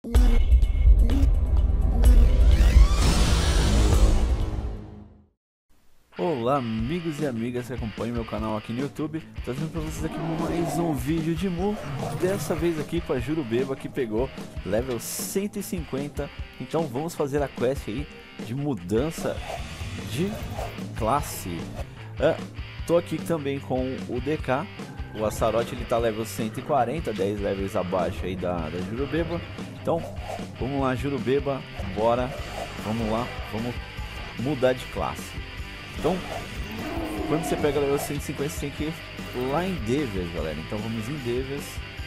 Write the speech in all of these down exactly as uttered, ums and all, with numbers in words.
Olá amigos e amigas que acompanham meu canal aqui no YouTube, trazendo para vocês aqui mais um vídeo de Mu, dessa vez aqui com a Jurubeba, que pegou level cento e cinquenta, então vamos fazer a quest aí de mudança de classe. Ah, tô aqui também com o D K, o Astaroth, ele tá level cento e quarenta, dez levels abaixo aí da, da Jurubeba, então vamos lá Jurubeba, bora, vamos lá, vamos mudar de classe. Então, quando você pega level cento e cinquenta, você tem que ir lá em Devias, galera. Então vamos em Devias.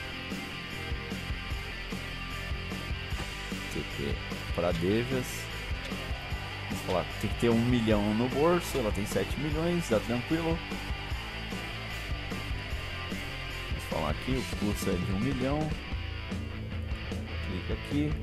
Tem que ir para Devias. Vamos falar, tem que ter um milhão no bolso. Ela tem sete milhões, dá tranquilo. Vamos falar aqui, o custo é de um milhão. Clica aqui.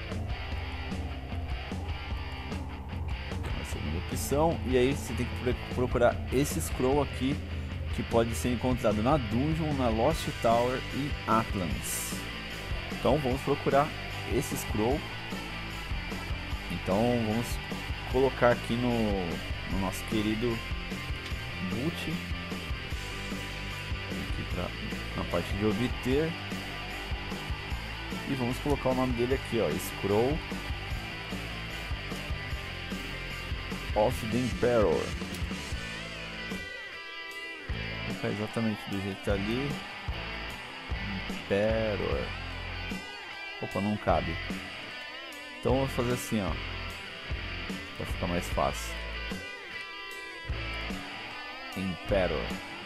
Opção, e aí você tem que procurar esse scroll aqui, que pode ser encontrado na Dungeon, na Lost Tower e Atlas. Então vamos procurar esse scroll. Então vamos colocar aqui no, no nosso querido boot, aqui pra, na parte de obter, e vamos colocar o nome dele aqui, ó, scroll of the Emperor. Vou ficar exatamente do jeito que tá ali. Emperor. Opa, não cabe. Então vou fazer assim, ó, pra ficar mais fácil. Emperor.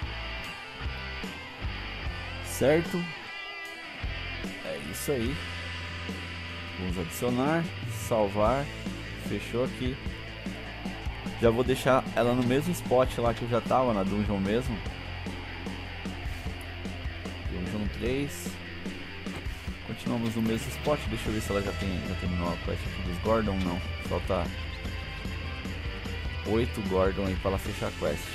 Certo? É isso aí. Vamos adicionar, salvar. Fechou aqui. Já vou deixar ela no mesmo spot lá que eu já tava, na Dungeon mesmo. Dungeon três. Continuamos no mesmo spot. Deixa eu ver se ela já, tem, já terminou a quest aqui dos Gordon. Não, falta oito Gordon aí para ela fechar a quest.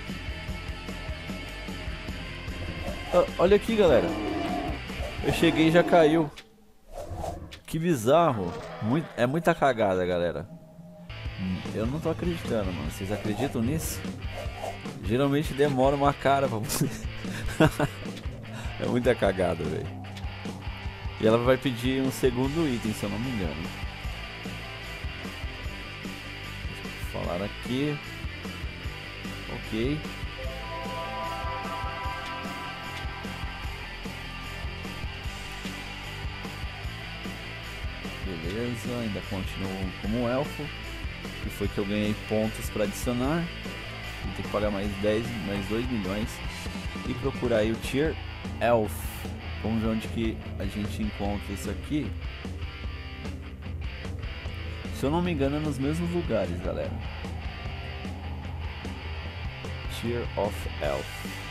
Ah, olha aqui, galera. Eu cheguei e já caiu. Que bizarro. Muito, é muita cagada, galera. Eu não tô acreditando, mano. Vocês acreditam nisso? Geralmente demora uma cara pra você. É muita cagada, velho. E ela vai pedir um segundo item, se eu não me engano. Deixa eu falar aqui. Ok. Beleza, ainda continuo como elfo. Que foi que eu ganhei pontos para adicionar. Vou ter que pagar mais dez, mais dois milhões. E procurar aí o Tier Elf. Vamos ver onde que a gente encontra isso aqui. Se eu não me engano é nos mesmos lugares, galera. Tier of Elf.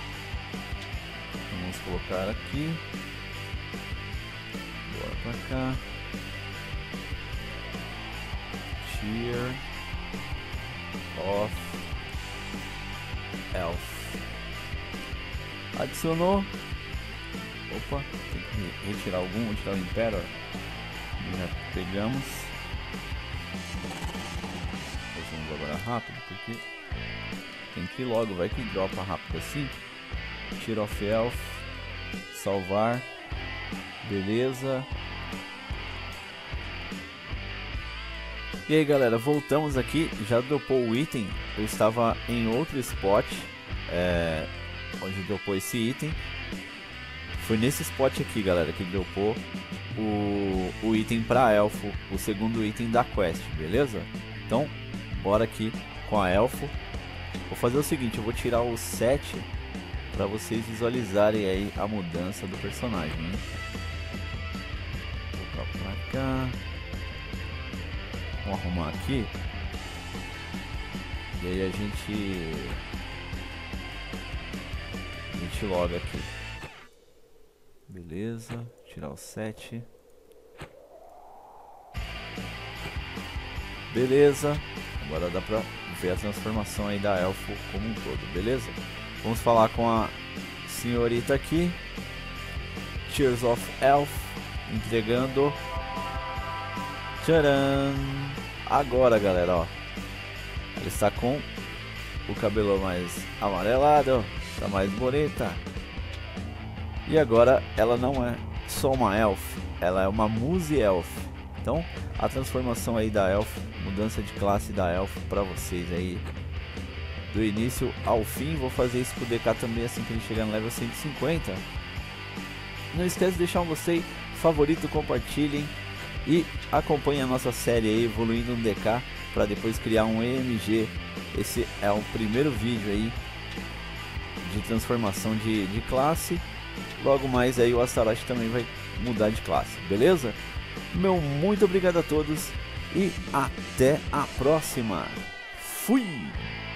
Vamos colocar aqui. Bora pra cá. Tier of Elf. Adicionou. Opa, tem que retirar algum, vou tirar o Emperor. Já pegamos. Vamos agora rápido, porque tem que ir logo, vai que dropa rápido assim. Tier of Elf. Salvar. Beleza. E aí galera, voltamos aqui, já dropou o item. Eu estava em outro spot, é, onde dropou esse item. Foi nesse spot aqui, galera, que dropou o, o item para elfo, o segundo item da quest, beleza? Então, bora aqui com a elfo. Vou fazer o seguinte, eu vou tirar o sete para vocês visualizarem aí a mudança do personagem, hein? Vou colocar pra cá. Vamos arrumar aqui. E aí a gente A gente loga aqui. Beleza, tirar o sete. Beleza. Agora dá pra ver a transformação aí da elfo como um todo, beleza? Vamos falar com a senhorita aqui. Tears of Elf, entregando. Tcharam! Agora, galera, ó. Ela está com o cabelo mais amarelado, está mais bonita. E agora ela não é só uma elf, ela é uma Muse Elf. Então a transformação aí da elf, mudança de classe da elf para vocês aí do início ao fim. Vou fazer isso pro D K também assim que ele chegar no level cento e cinquenta. Não esquece de deixar um gostei, favorito, compartilhem e acompanhem a nossa série aí evoluindo no D K para depois criar um E M G. Esse é o primeiro vídeo aí de transformação de, de classe. Logo mais aí o Astaroth também vai mudar de classe, beleza? Meu muito obrigado a todos e até a próxima. Fui!